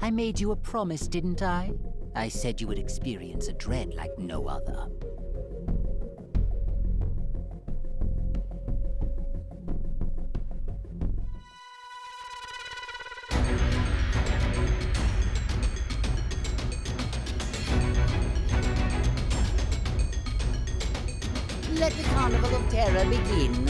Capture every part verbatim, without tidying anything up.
I made you a promise, didn't I? I said you would experience a dread like no other. Let the Carnival of Terror begin.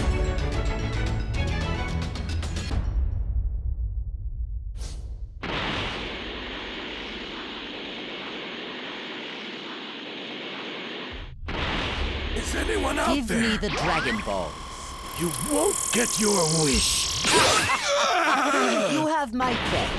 Is anyone out Give there? me the Dragon Ball. You won't get your wish. You have my thanks.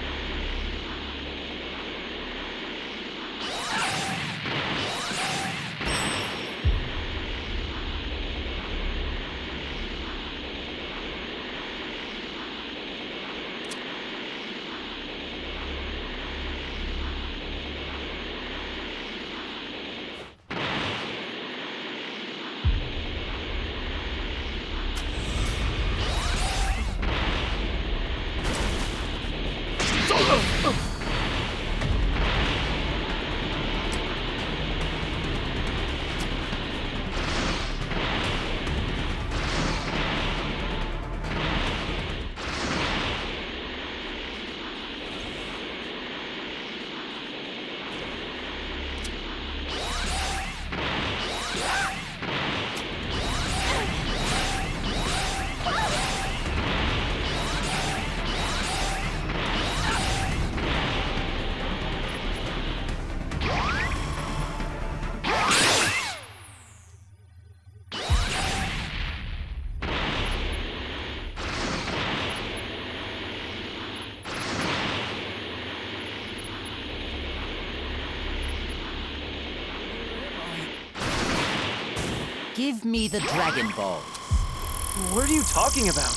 Give me the Dragon Ball. What are you talking about?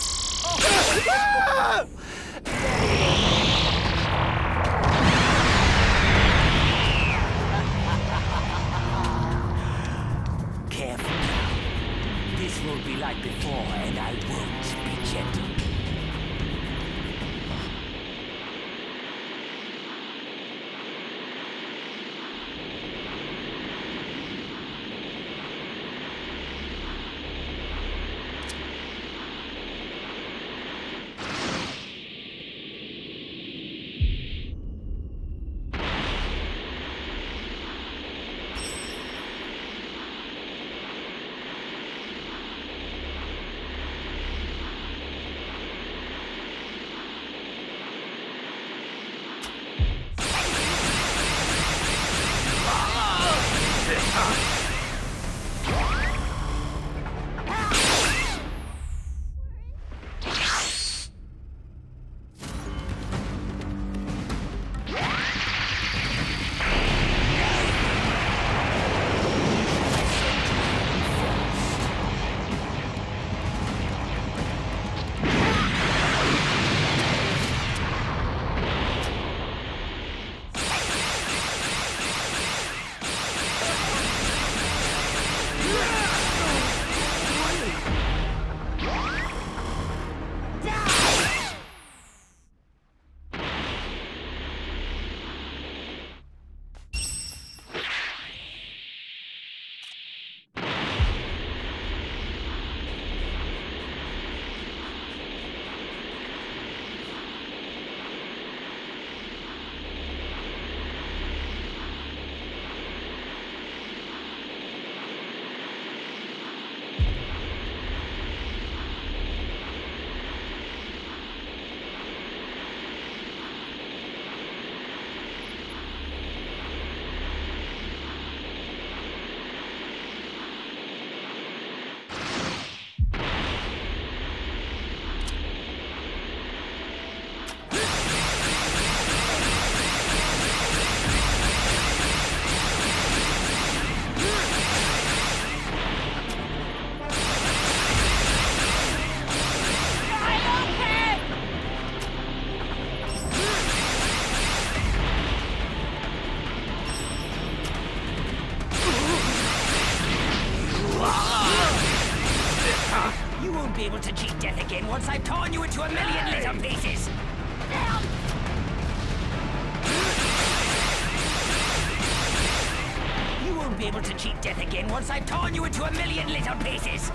Careful now. This will be like before, and I won't be gentle. be able to cheat death again once I've torn you into a million little pieces! won't be able to cheat death again once I've torn you into a million little pieces.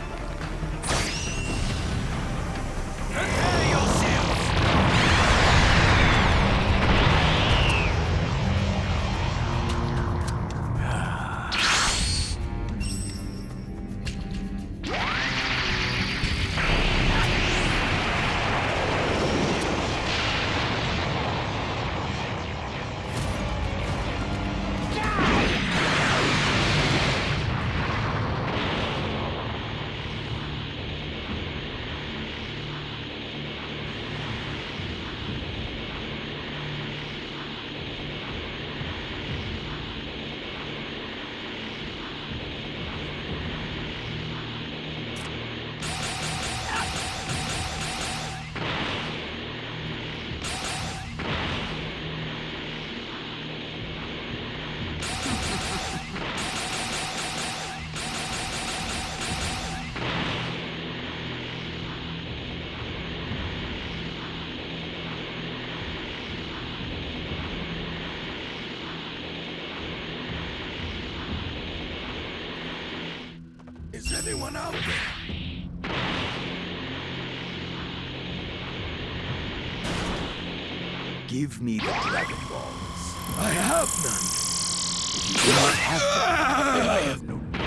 Prepare yourselves! Is anyone out there? Give me the Dragon Balls. I have none. If you do not have them, then I have no need.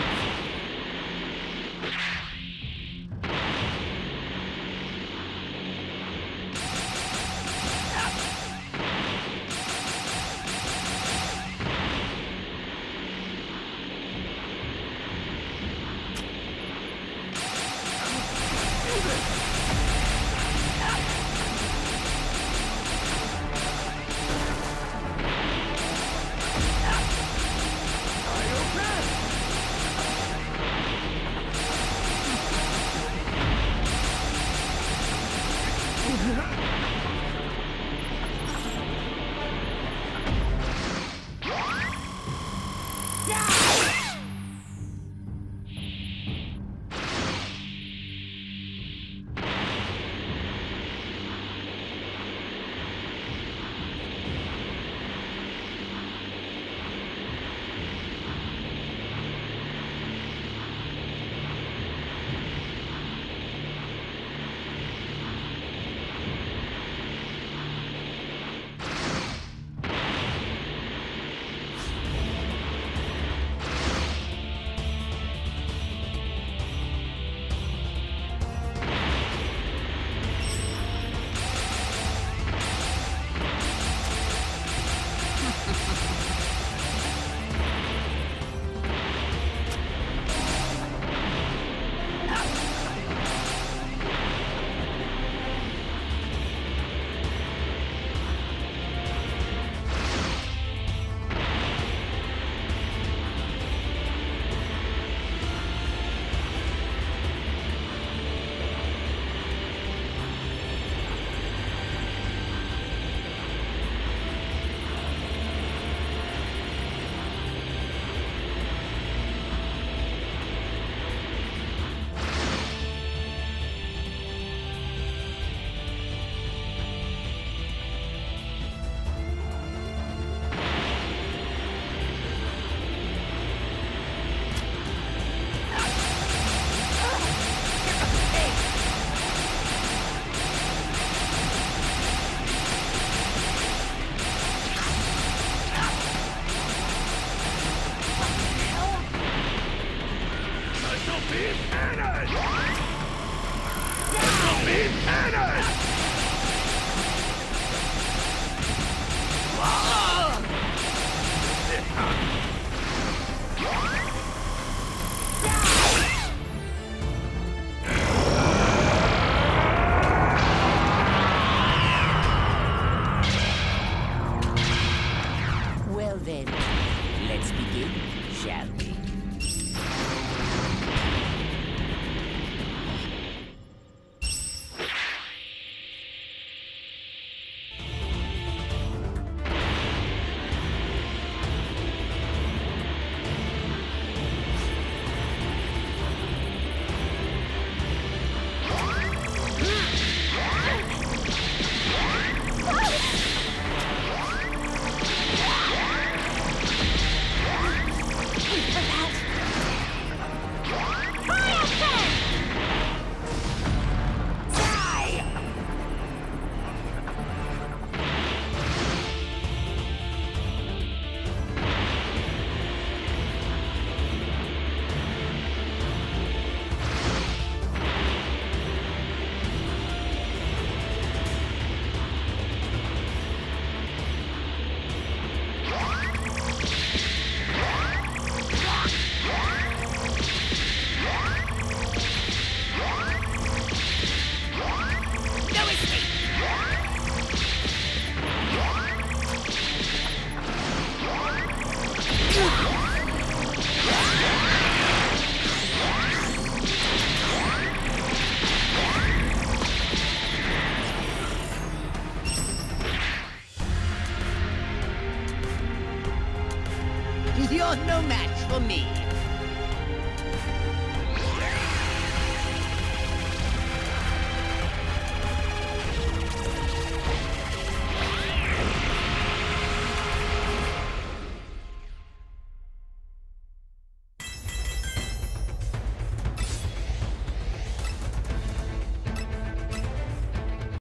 You're no match for me.